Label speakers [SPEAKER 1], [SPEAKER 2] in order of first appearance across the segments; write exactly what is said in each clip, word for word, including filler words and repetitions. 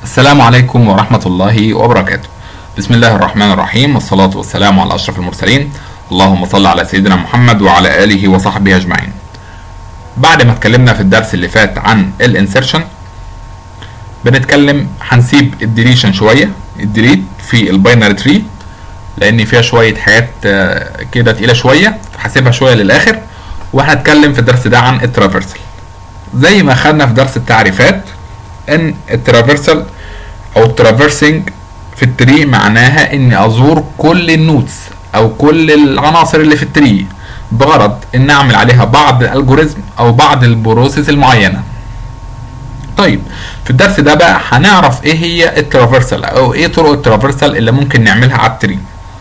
[SPEAKER 1] السلام عليكم ورحمة الله وبركاته. بسم الله الرحمن الرحيم، والصلاة والسلام على أشرف المرسلين. اللهم صل على سيدنا محمد وعلى آله وصحبه أجمعين. بعد ما اتكلمنا في الدرس اللي فات عن الانسيرشن، بنتكلم هنسيب الديليشن شوية، الديليت في الباينري تري لأن فيها شوية حاجات كده تقيلة شوية، هسيبها شوية للآخر. وهنتكلم في الدرس ده عن الترافرسال. زي ما خدنا في درس التعريفات ان الترافرسال او الترافرسنج في التري معناها اني ازور كل النودز او كل العناصر اللي في التري بغرض ان اعمل عليها بعض الالجوريزم او بعض البروسيس المعينه. طيب في الدرس ده بقى هنعرف ايه هي الترافرسال او ايه طرق الترافرسال اللي ممكن نعملها على التري.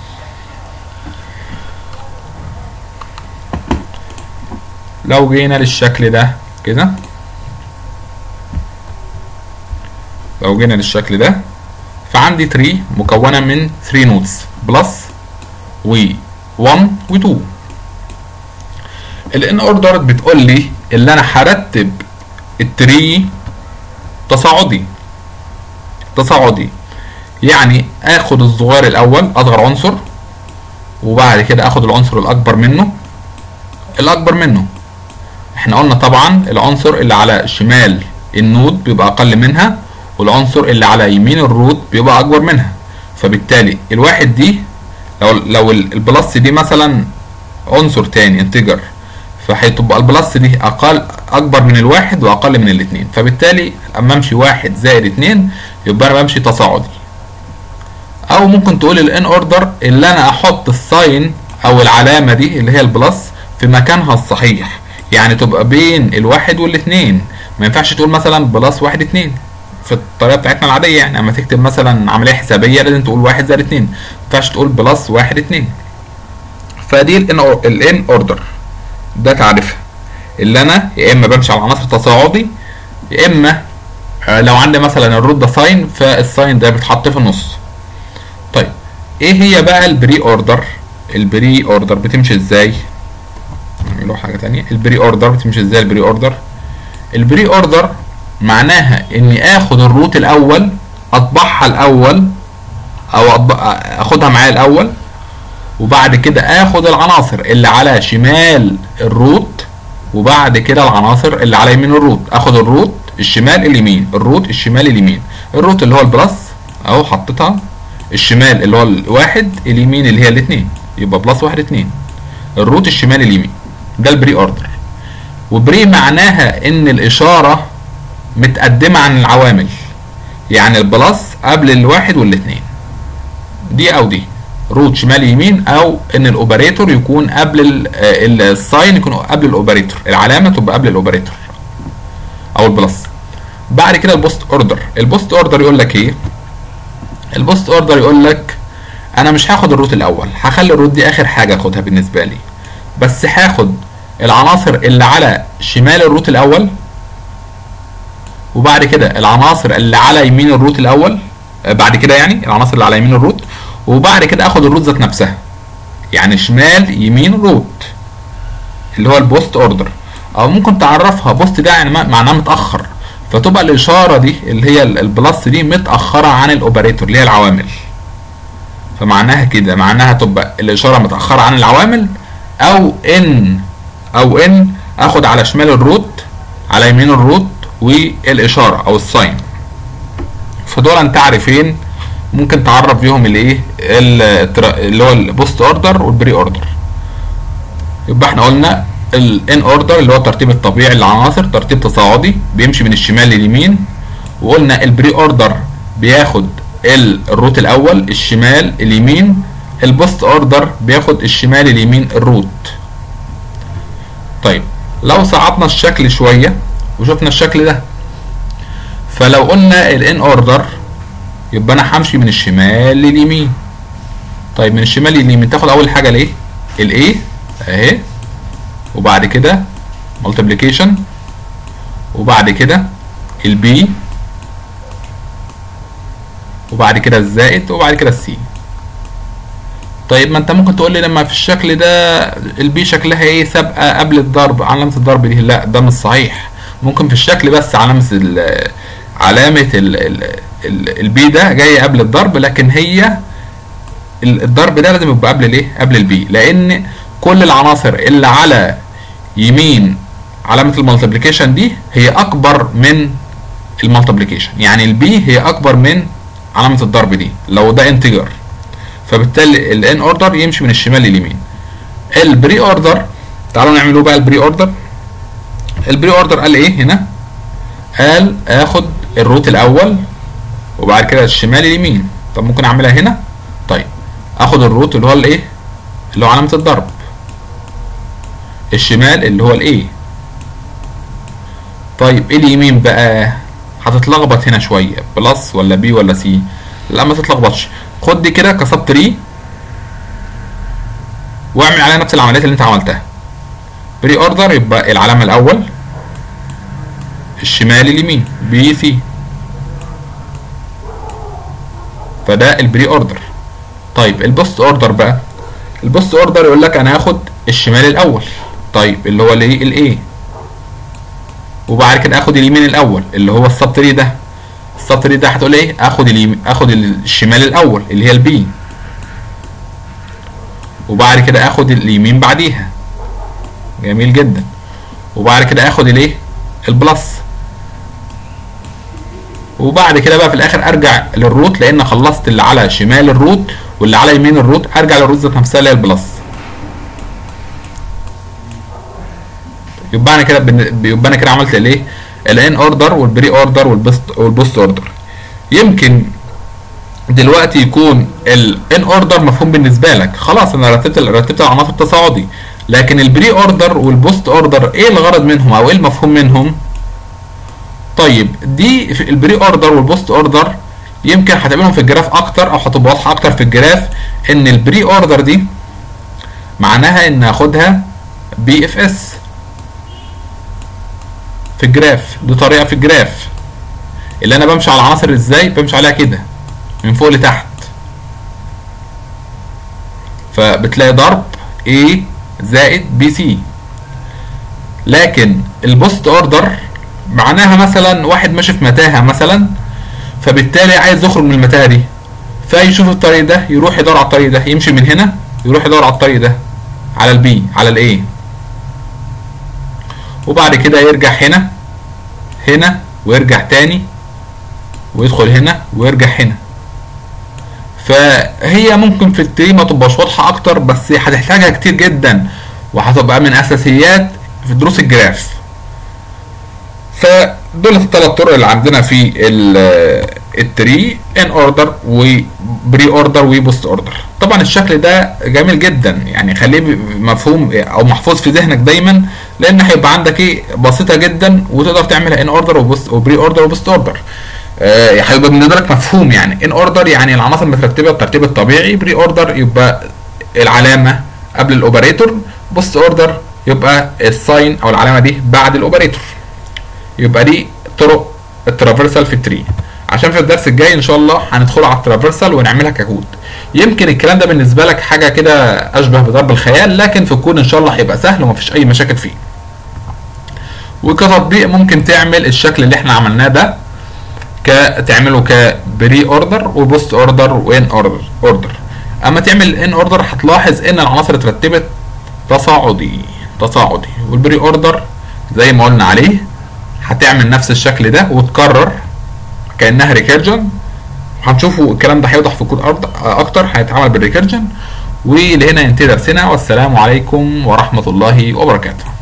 [SPEAKER 1] لو جينا للشكل ده كده، لو جينا للشكل ده فعندي تري مكونه من ثلاثة نودز بلس و واحد و اتنين. الان اوردر بتقول لي اللي انا هرتب التري تصاعدي تصاعدي يعني اخد الصغير الاول، اصغر عنصر، وبعد كده اخد العنصر الاكبر منه الاكبر منه احنا قلنا طبعا العنصر اللي على شمال النود بيبقى اقل منها، والعنصر اللي على يمين الروت بيبقى اكبر منها. فبالتالي الواحد دي لو لو البلس دي مثلا عنصر تاني انتجر، فهتبقى البلس دي اقل اكبر من الواحد واقل من الاتنين. فبالتالي اما امشي واحد زائد اتنين يبقى انا بمشي تصاعدي. او ممكن تقول الان اوردر اللي انا احط الساين او العلامه دي اللي هي البلس في مكانها الصحيح، يعني تبقى بين الواحد والاتنين. ما ينفعش تقول مثلا بلس واحد اتنين في الطريقه بتاعتنا العاديه، يعني اما تكتب مثلا عمليه حسابيه لازم تقول واحد زائد اتنين، ما ينفعش تقول بلس واحد اتنين. فدي الان اوردر ده تعريفها، اللي انا يا اما بمشي على عناصر تصاعدي، يا اما لو عندي مثلا الروت ده ساين فالساين ده بيتحط في النص. طيب ايه هي بقى البري اوردر؟ البري اوردر بتمشي ازاي؟ نعمله حاجه تانية. البري اوردر بتمشي ازاي؟ البري اوردر البري اوردر معناها اني اخد الروت الاول اطبعها الاول او اخدها معايا الاول، وبعد كده اخد العناصر اللي على شمال الروت، وبعد كده العناصر اللي على يمين الروت. اخد الروت الشمال اليمين، الروت الشمال اليمين، الروت اللي هو البلس اهو حطيتها، الشمال اللي هو الواحد، اليمين اللي هي الاتنين، يبقى بلس واحد اتنين، الروت الشمال اليمين. ده البري اوردر. وبري معناها ان الاشاره متقدمه عن العوامل، يعني البلس قبل الواحد والاتنين، دي او دي، روت شمال يمين، او ان الاوبريتور يكون قبل الساين يكون قبل الاوبريتور، العلامه تبقى قبل الاوبريتور او البلس. بعد كده البوست اوردر. البوست اوردر يقول لك ايه؟ البوست اوردر يقول لك انا مش هاخد الروت الاول، هخلي الروت دي اخر حاجه اخدها بالنسبه لي، بس هاخد العناصر اللي على شمال الروت الاول، وبعد كده العناصر اللي على يمين الروت الاول، بعد كده يعني العناصر اللي على يمين الروت، وبعد كده اخد الروت ذات نفسها، يعني شمال يمين روت، اللي هو البوست اوردر. او ممكن تعرفها بوست ده يعني معناه متاخر، فتبقى الاشاره دي اللي هي البلس دي متاخره عن الاوبريتور اللي هي العوامل. فمعناها كده، معناها تبقى الاشاره متاخره عن العوامل، او ان او ان اخد على شمال الروت على يمين الروت والاشاره او الساين. فدول تعريفين ممكن تعرف بيهم الايه اللي هو البوست اوردر والبري اوردر. يبقى احنا قلنا الان اوردر اللي هو الترتيب الطبيعي للعناصر، ترتيب تصاعدي بيمشي من الشمال لليمين. وقلنا البري اوردر بياخد الروت الاول الشمال اليمين، البوست اوردر بياخد الشمال اليمين الروت. طيب لو صعدنا الشكل شويه وشفنا الشكل ده، فلو قلنا الان اوردر يبقى انا همشي من الشمال لليمين. طيب من الشمال لليمين تاخد اول حاجه الايه؟ الايه اهي، وبعد كده مالتيبليكيشن، وبعد كده البي، وبعد كده الزائد، وبعد كده السي. طيب ما انت ممكن تقول لي لما في الشكل ده البي شكلها ايه؟ سابقه قبل الضرب، علامه الضرب دي. لا، ده مش صحيح. ممكن في الشكل بس علامه ال علامه ال البي ده جاي قبل الضرب، لكن هي الضرب ده لازم يبقى قبل الايه؟ قبل البي، لان كل العناصر اللي على يمين علامة المالتيبليكيشن دي هي اكبر من المالتيبليكيشن، يعني البي هي اكبر من علامة الضرب دي لو ده انتجر، فبالتالي الان اوردر يمشي من الشمال لليمين. البري اوردر تعالوا نعمله بقى. البري اوردر البري اوردر قال ايه هنا؟ قال اخد الروت الاول وبعد كده الشمال اليمين. طب ممكن اعملها هنا. طيب اخد الروت اللي هو الايه؟ اللي هو علامة الضرب، الشمال اللي هو الايه. طيب ايه اليمين بقى؟ هتتلخبط هنا شويه، بلس ولا بي ولا سي؟ لا ما تتلخبطش، خد دي كده كسب تري واعمل عليها نفس العمليات اللي انت عملتها. بري اوردر يبقى العلامه الاول الشمال اليمين بي سي، فده البري اوردر. طيب البوست اوردر بقى، البوست اوردر يقول لك انا هاخد الشمال الاول، طيب اللي هو الايه؟ الايه، وبعد كده اخد اليمين الاول اللي هو السب تري ده. السب تري ده هتقول ايه؟ اخد اليمين اخد الشمال الاول اللي هي البي، وبعد كده اخد اليمين بعديها. جميل جدا. وبعد كده اخد الايه؟ البلس، وبعد كده بقى في الاخر ارجع للروت، لان خلصت اللي على شمال الروت واللي على يمين الروت، ارجع للروت ذات نفسها اللي هي البلس. يبقى انا كده يبقى انا كده عملت الايه؟ الان اوردر والبري اوردر والبوست والبوست اوردر. يمكن دلوقتي يكون الان اوردر مفهوم بالنسبه لك، خلاص انا رتبت رتبت العناصر تصاعدي، لكن البري اوردر والبوست اوردر ايه الغرض منهم او ايه المفهوم منهم؟ طيب دي في البري اوردر والبوست اوردر يمكن هتقابلهم في الجراف اكتر او هتبقى واضحه اكتر في الجراف، ان البري اوردر دي معناها ان اخدها بي اف اس في الجراف. دي طريقه في الجراف اللي انا بمشي على العناصر ازاي؟ بمشي عليها كده من فوق لتحت، فبتلاقي ضرب A زائد بي سي. لكن البوست اوردر معناها مثلا واحد ماشي في متاهه مثلا، فبالتالي عايز يخرج من المتاهه دي، فيشوف الطريق ده يروح يدور على الطريق ده، يمشي من هنا يروح يدور على الطريق ده على البي على الاي، وبعد كده يرجع هنا هنا ويرجع تاني ويدخل هنا ويرجع هنا. فهي ممكن في التري ما تبقاش واضحه اكتر، بس هتحتاجها كتير جدا وهتبقى من اساسيات في دروس الجراف. فدول الثلاث طرق اللي عندنا في التري: ان اوردر وبري اوردر وبوست اوردر. طبعا الشكل ده جميل جدا، يعني خليه مفهوم او محفوظ في ذهنك دايما، لان هيبقى عندك ايه بسيطه جدا وتقدر تعملها ان اوردر وبوست وبري اوردر وبوست اوردر. آه هيبقى بالنسبه لك مفهوم. يعني ان اوردر يعني العناصر مترتبه بالترتيب الطبيعي، بري اوردر يبقى العلامه قبل الاوبريتور، بوست اوردر يبقى الساين او العلامه دي بعد الاوبريتور. يبقى دي طرق الترافرسال في التري. عشان في الدرس الجاي ان شاء الله هندخل على الترافرسال ونعملها ككود. يمكن الكلام ده بالنسبه لك حاجه كده اشبه بضرب الخيال، لكن في الكود ان شاء الله هيبقى سهل ومفيش اي مشاكل فيه. وكتطبيق ممكن تعمل الشكل اللي احنا عملناه ده، تعمله كبري اوردر وبوست اوردر وان اوردر اوردر. اما تعمل ان اوردر هتلاحظ ان العناصر اترتبت تصاعدي تصاعدي، والبري اوردر زي ما قلنا عليه هتعمل نفس الشكل ده وتكرر كانها ريكيرجن. هنشوفوا الكلام ده هيوضح في الكود اكتر، هيتعمل بالريكيرجن. ولهنا ينتهي درسنا، والسلام عليكم ورحمه الله وبركاته.